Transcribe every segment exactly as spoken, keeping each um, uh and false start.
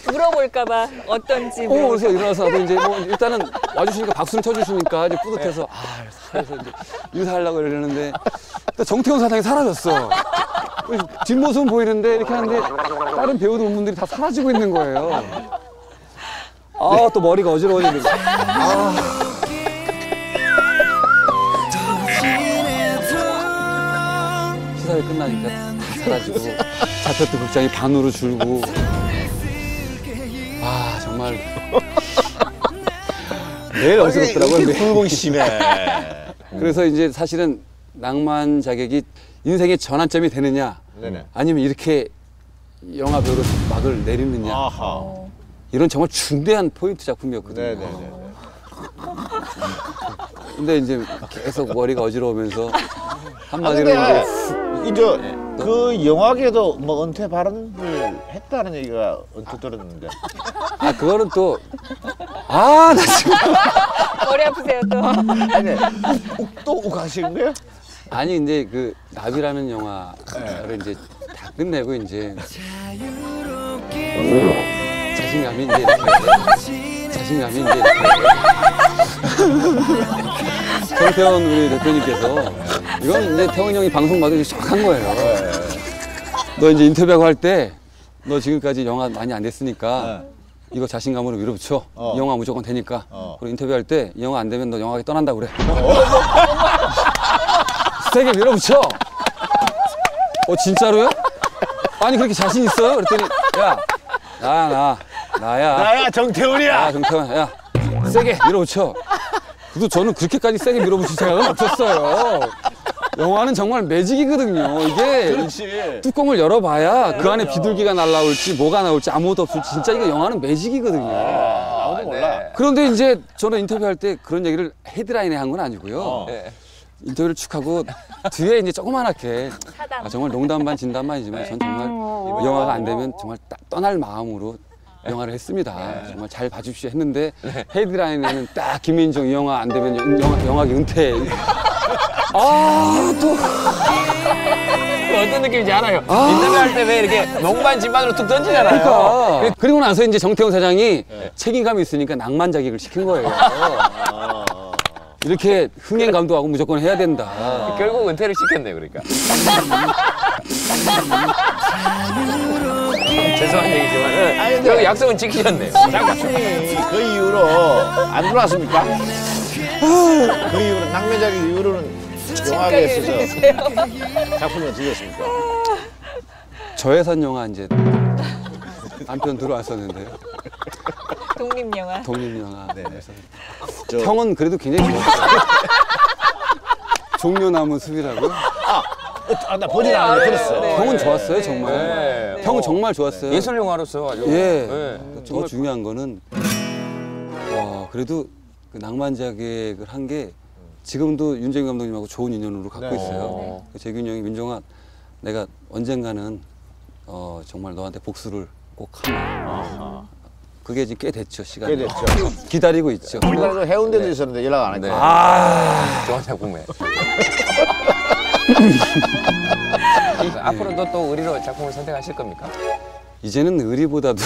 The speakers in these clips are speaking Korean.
물어볼까봐 어떤지. 어, 그래서 일어나서 이제 뭐 일단은 와주시니까 박수를 쳐주시니까 이제 뿌듯해서 아, 그래서 이제 인사하려고 이러는데 또 정태훈 사장이 사라졌어. 뒷모습은 보이는데 이렇게 하는데 다른 배우분들이 다 사라지고 있는 거예요. 아, 또 머리가 어지러워지는. 아. 시사회 끝나니까 다 사라지고 자폐트 극장이 반으로 줄고. 아, 정말 매일 어지럽더라고요. 불공심해. 그래서 이제 사실은 낭만 자객이 인생의 전환점이 되느냐, 네네. 아니면 이렇게 영화 배우로 막을 내리느냐. 아하. 이런 정말 중대한 포인트 작품이었거든요. 네네네. 근데 이제 계속 머리가 어지러우면서 한마디로 아, 이제 이제 그 영화계도 뭐 은퇴 발언을 했다는 얘기가 언뜻 들었는데. 아, 그거는 또 아, 나 지금 머리 아프세요 또. 아니, 또 욱하신 거예요? 아니 근데 그 나비라는 영화를 이제 다 끝내고 이제 자신감이 이제 이렇게 자신감이 이제 이렇게 정태원 우리 대표님께서 이건 이제 태원 형이 방송 받으기 시작한 거예요. 너 이제 인터뷰하고 할 때 너 지금까지 영화 많이 안 됐으니까 이거 자신감으로 밀어붙여. 어. 이 영화 무조건 되니까. 어. 그리고 인터뷰할 때 이 영화 안 되면 너 영화계 떠난다 그래. 세게 밀어붙여. 어, 진짜로요? 아니 그렇게 자신 있어요? 그랬더니 야, 나, 나, 나야. 나야 정태훈이야. 야, 정태원, 야, 세게 밀어붙여. 그래도 저는 그렇게까지 세게 밀어붙일 생각은 없었어요. 영화는 정말 매직이거든요. 이게 그렇지. 뚜껑을 열어봐야 그 안에 비둘기가 날라올지 뭐가 나올지 아무것도 없을지 진짜 이거 영화는 매직이거든요. 아, 아무도 몰라. 그런데 이제 저는 인터뷰할 때 그런 얘기를 헤드라인에 한 건 아니고요. 어. 네. 인터뷰를 쭉 하고 뒤에 이제 조그만하게 아, 정말 농담 반 진담 반이지만 전 정말 이 영화가 안 되면 정말 딱 떠날 마음으로 영화를 했습니다. 정말 잘 봐주십시오 했는데 헤드라인에는 딱 김민종 이 영화 안 되면 영화, 영화계 은퇴. 아, 또. 어떤 느낌인지 알아요. 아. 인터뷰할 때 왜 이렇게 농반 진반으로 툭 던지잖아요. 그러니까. 그리고 나서 이제 정태훈 사장이 책임감이 있으니까 낭만 자객을 시킨 거예요. 이렇게 흥행 감독하고 무조건 해야 된다. 결국 은퇴를 시켰네요, 그러니까. 죄송한 얘기지만 아니, 근데- 결국 약속은 지키셨네요. 작품이 그 이후로 안 들어왔습니까? 그 이후로 낭매자기 이후로는 영화계에 있어서 작품이 들렸습니까? 저예산 영화 이제 한 편 들어왔었는데요. 독립영화. 독립영화. 네. 그래서 저- 형은 그래도 굉장히 좋았어요. 종려나무 숲이라고요? 아, 나 보진 않았는데 들었어요. 네. 형은 좋았어요, 정말. 네. 형은 정말 좋았어요. 예술 영화로서 아주. 예. 네. 더 중요한 거는 와, 그래도 그 낭만 자객을 한 게 지금도 윤재균 감독님하고 좋은 인연으로 갖고 네. 있어요. 그 재균이 형이 민종아, 내가 언젠가는 어, 정말 너한테 복수를 꼭 하마. 그게 이제 꽤 됐죠, 시간이. 꽤 됐죠. 기다리고 있죠. 그래서 해운대도 있었는데 연락 안 했거든요. 네. 아, 좋은 작품에. 앞으로도 또 의리로 작품을 선택하실 겁니까? 이제는 의리보다도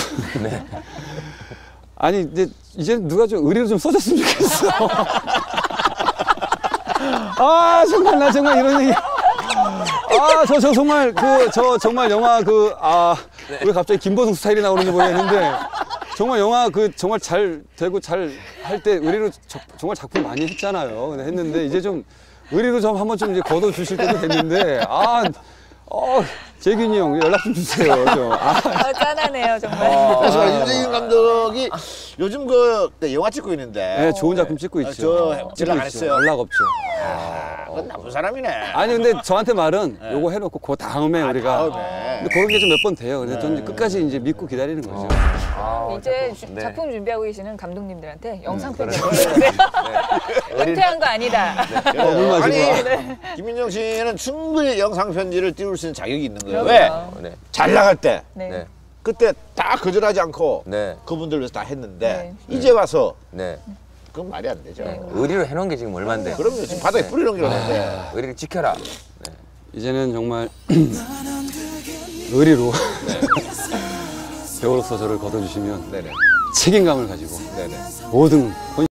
아니 이제 이제는 누가 좀 의리로 좀 써줬으면 좋겠어. 아, 정말 나 정말 이런 얘기. 아, 저 저 정말 그 저 정말 영화 그 아 왜 갑자기 김보성 스타일이 나오는지 모르겠는데 정말 영화 그 정말 잘 되고 잘 할 때 의리로 저, 정말 작품 많이 했잖아요. 근데 했는데 이제 좀 의리로 좀 한번 좀 이제 걷어 주실 때도 됐는데 아, 어, 재균이 형 연락 좀 주세요. 좀. 아, 어, 짠하네요 정말. 그래서 윤재균 감독이 요즘 그 영화 찍고 있는데 네, 좋은 작품 찍고 아, 있죠. 저 찍고 연락 안 있죠. 했어요? 연락 없죠. 아, 그건 나쁜 사람이네. 아니 근데 저한테 말은 요거 해놓고 그 다음에 우리가 다음에. 근데 그런 게 좀 몇 번 돼요. 그래서 저는 끝까지 이제 믿고 기다리는 거죠. 아, 이제 작품. 주- 네. 작품 준비하고 계시는 감독님들한테 영상 편지 그렇죠. 보내주세요. 의리- 은퇴한 거 아니다. 그래요. 물 마시고 아니 와. 김민정 씨는 충분히 영상 편지를 띄울 수 있는 자격이 있는 거예요. 그럼요. 왜? 네. 잘 나갈 때 네. 네. 그때 다 거절하지 않고 네. 그분들 위해서 다 했는데 네. 이제 와서 네. 그건 말이 안 되죠. 네. 의리로 해놓은 게 지금 얼만데. 그럼요. 지금 바닥에 뿌리는 게 없는데. 의리를 지켜라. 이제는 정말 의리로 배우로서 저를 걷어주시면 네네. 책임감을 가지고 네네. 모든